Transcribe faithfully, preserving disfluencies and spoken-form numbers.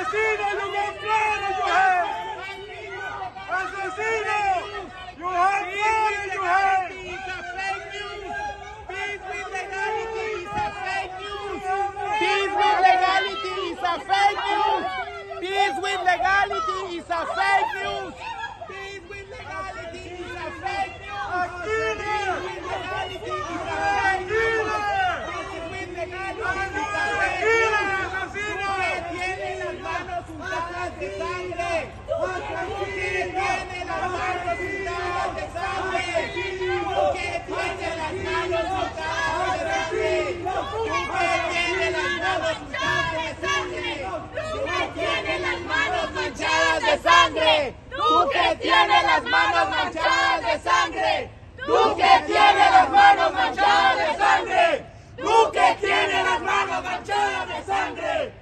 Asesino, you got blood in your hand! Asesino, you have blood in your hand! It's a fake news! Peace with legality is a fake news! Peace with legality is a fake news! Peace with legality is a fake news! Peace with legality is a fake news! Tranquila! Peace with legality is a fake news! Peace with legality is a fake Tranquila, news! asesino! Que tiene las manos untadas de sangre. Que tiene las manos untadas de sangre. Que tiene las manos untadas de sangre. Que tiene las manos untadas de sangre. Que tiene las manos manchadas de sangre. Tú que tienes las manos manchadas de sangre. Tú que tienes las manos manchadas de sangre. Tú que tienes las manos manchadas de sangre.